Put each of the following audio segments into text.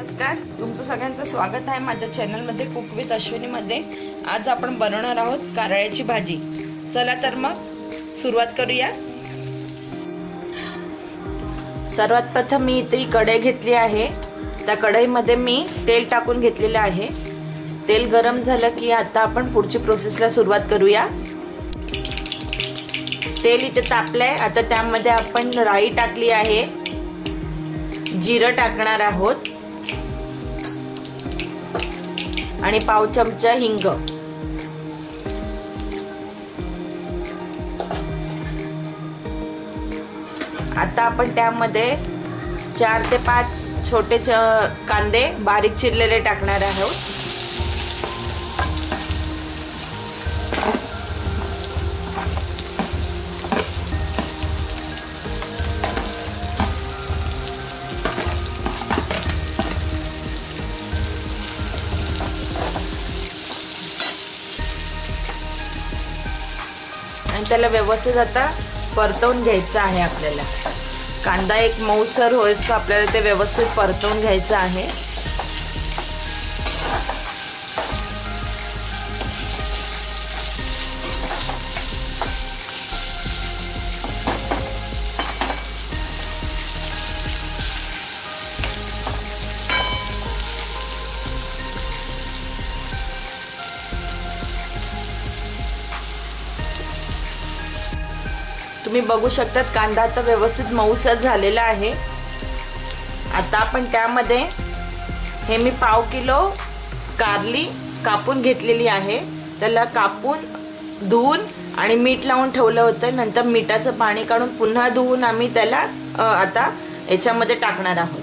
नमस्कार, तुमचं सगळ्यांचं स्वागत आहे माझ्या चॅनलमध्ये कुक विथ अश्विनी मध्ये। आज आपण बनवणार आहोत कारळ्याची भाजी। चला तर मग सुरुवात करूया। सर्वात प्रथम मी इथे कढई घेतली आहे। त्या कढईमध्ये मी तेल टाकून घेतलेले आहे। तेल गरम झालं की आता आपण पुढची प्रोसेसला सुरुवात करूया। तेल इथे तापलंय, आता त्यामध्ये आपण राई टाकली आहे, जिरं टाकणार आहोत आणि पाव चमचा हिंग। आता आपण त्यामध्ये 4 ते 5 छोटे कांदे बारीक चिरलेले टाकणार आहोत। आणि त्याला व्यवस्थित आता परतवून घ्यायचं आहे। आपल्याला कांदा एक मऊसर होईस आपल्याला ते व्यवस्थित परतवून घ्यायचं आहे। तुम्ही बघू शकता कांदा आता व्यवस्थित मऊसर झालेला आहे। आता आपण त्यामध्ये हे मी पाव किलो कारली कापून घेतलेली आहे। त्याला कापून धुवून आणि मीठ लावून ठेवलं होतं। नंतर मिठाचं पाणी काढून पुन्हा धुवून आम्ही त्याला आता याच्यामध्ये टाकणार आहोत।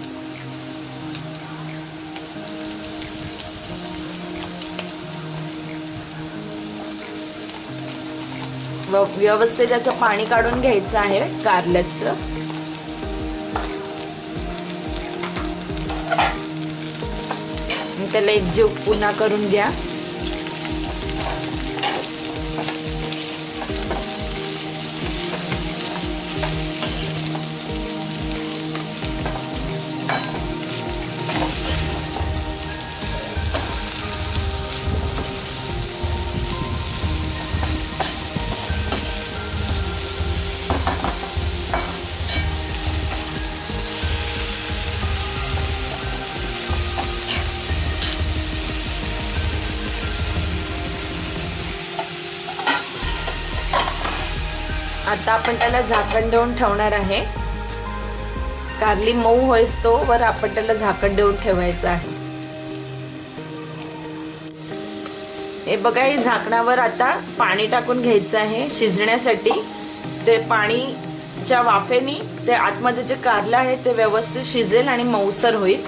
व्यवस्थित त्याचं पाणी काढून घ्यायचं आहे कारल्याचं। त्याला एकजीव पुन्हा करून घ्या। आता आपण त्याला झाकण देऊन ठेवणार आहे। कारली मऊ होईस तो वर आपण त्याला झाकण देऊन ठेवायचं आहे। हे बघा, हे झाकणावर आता पाणी टाकून घ्यायचं आहे शिजण्यासाठी। ते पाणीच्या वाफेने ते आतमध्ये जे कारलं आहे ते व्यवस्थित शिजेल आणि मऊसर होईल।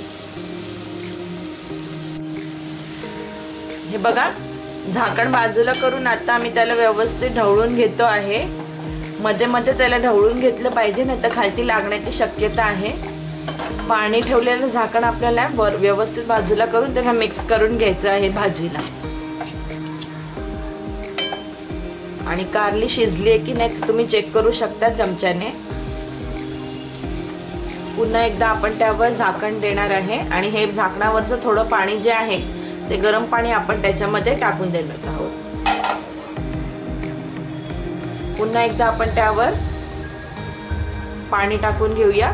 हे बघा, झाकण बाजूला करून आता आम्ही त्याला व्यवस्थित ढवळून घेतो आहे। मध्ये मध्ये त्याला ढवळून घेतलं पाहिजे, नाही तर खालती लागण्याची शक्यता आहे। पाणी ठेवलेलं झाकण आपल्याला व्यवस्थित बाजूला करून त्याला मिक्स करून घ्यायचं आहे भाजीला। आणि कारली शिजली आहे की नाही तुम्ही चेक करू शकता चमच्याने। पुन्हा एकदा आपण त्यावर झाकण देणार आहे आणि हे झाकणावरचं थोडं पाणी जे आहे ते गरम पाणी आपण त्याच्यामध्ये टाकून देणार आहोत। पुन्हा एकदा आपण त्यावर पाणी टाकून घेऊया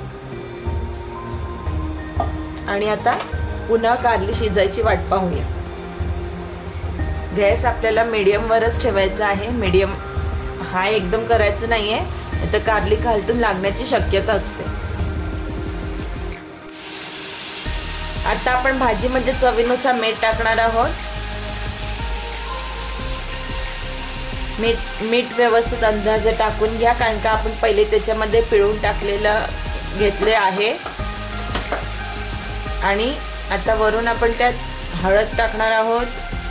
आणि आता पुन्हा कारली शिजायची वाट पाहूया। गॅस आपल्याला मीडियम वरच ठेवायचा आहे। मीडियम हाय एकदम करायचं नाहीये, नाहीतर कारली खालतून लागण्याची शक्यता असते। आता आपण भाजीमध्ये चवीनुसार मीठ टाकणार आहोत। मीठ व्यवस्थित अंदाजे टाकून घ्या, कारण का आपण पहिले त्याच्यामध्ये पिळून टाकलेलं घेतले आहे। आणि आता वरून आपण त्यात हळद टाकणार आहोत,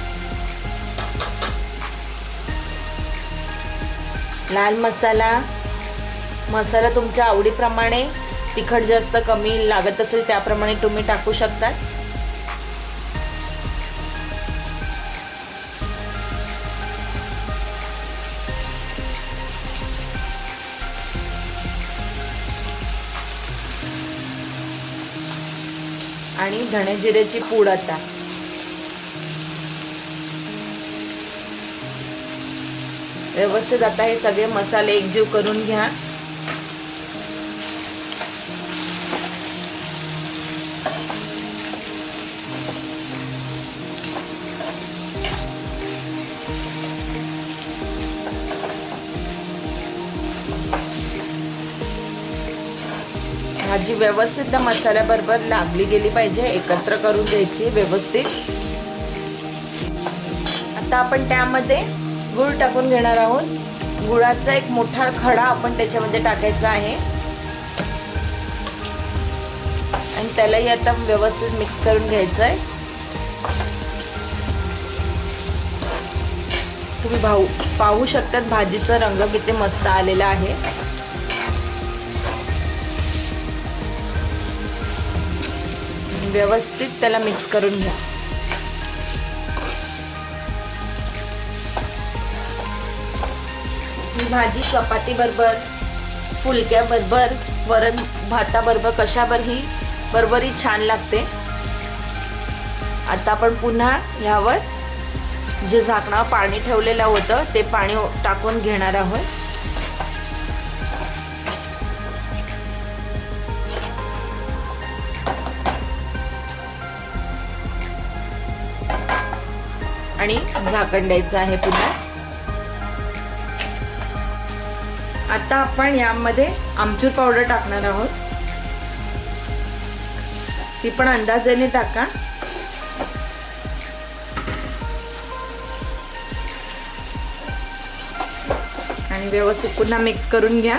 लाल मसाला तुमच्या आवडीप्रमाणे, तिखट जास्त कमी लागत असेल त्याप्रमाणे तुम्ही टाकू शकता। आणि धणे जिऱ्याची पूड आता व्यवस्थित आता हे सगळे मसाले एकजीव करून घ्या। भाजी व्यवस्थित त्या मसाल्याबरोबर लागली गेली पाहिजे, एकत्र करून घ्यायची व्यवस्थित। आता आपण त्यामध्ये गूळ टाकून घेणार आहोत। गुळाचा एक मोठा खडा आपण त्याच्यामध्ये टाकायचा आहे आणि त्यालाही आता व्यवस्थित मिक्स करून घ्यायचं आहे। तुम्ही पाहू शकतात भाजीचा रंग किती मस्त आलेला आहे। व्यवस्थित त्याला मिक्स करून घ्या। ही भाजी चपाती बरोबर, फुलक्या बरोबर, वरण भाता बरोबर कशावरही बरोबरही छान लागते। आता आपण पुन्हा यावर जे झाकणावर पाणी ठेवलेलं होतं ते पाणी टाकून घेणार आहोत। आणि झाकण द्यायचं आहे पुन्हा। आता आपण यामध्ये आमचूर पावडर टाकणार आहोत, ती पण अंदाजाने टाका। आणि व्यवस्थित पुन्हा मिक्स करून घ्या।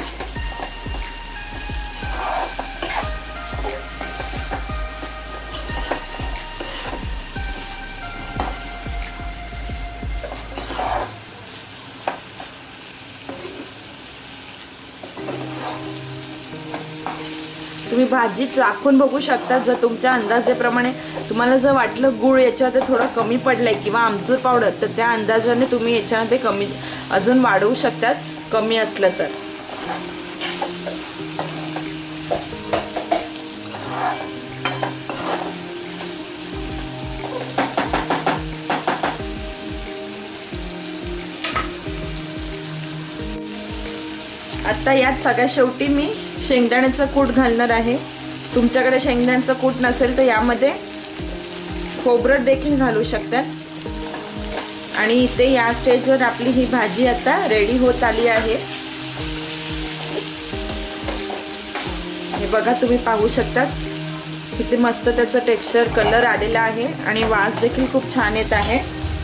तुम्ही भाजी चाखून बघू शकता, जर तुमच्या अंदाजेप्रमाणे तुम्हाला जर वाटलं गुळ याच्यामध्ये थोडं कमी पडलंय किंवा आमचूर पावडर, तर त्या अंदाजाने तुम्ही याच्यामध्ये कमी अजून वाढवू शकतात, कमी असलं तर। आता यात सगळ्यात शेवटी मी शेंगदाण्याचं कूट घालणार आहे। तुमच्याकडे शेंगदाण्याचं कूट नसेल तर यामध्ये खोबरं देखील घालू शकतात। आणि इथे या स्टेजवर आपली ही भाजी आता रेडी होत आली आहे। हे बघा, तुम्ही पाहू शकता किती मस्त त्याचं टेक्स्चर, कलर आलेला आहे आणि वास देखील खूप छान येत आहे।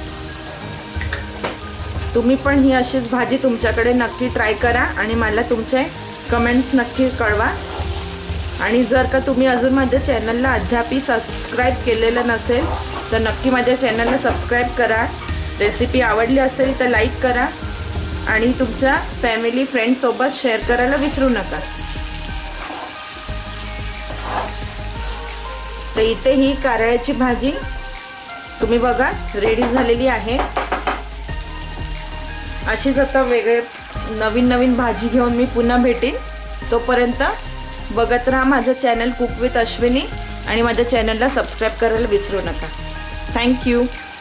तुम्ही पण ही अशीच भाजी तुमच्याकडे नक्की ट्राय करा आणि मला तुमचे कमेंट्स नक्की कळवा। आणि जर का तुम्ही अजून माझ्या चॅनलला अद्याप सबस्क्राईब केलेलं नसेल तर नक्की माझ्या चॅनलला सबस्क्राईब करा। रेसिपी आवडली असेल तर लाईक करा आणि तुमच्या फॅमिली फ्रेंड्ससोबत शेअर करायला विसरू नका। तर इथे ही कारळ्याची भाजी तुम्ही बघा रेडी झालेली आहे। अशीच आता वेगळे नवीन भाजी घेऊन मी पुन्हा भेटेन। तोपर्यंत बघत राहा माझं चॅनल कुक विथ अश्विनी आणि माझ्या चॅनलला सबस्क्राईब करायला विसरू नका। थँक्यू।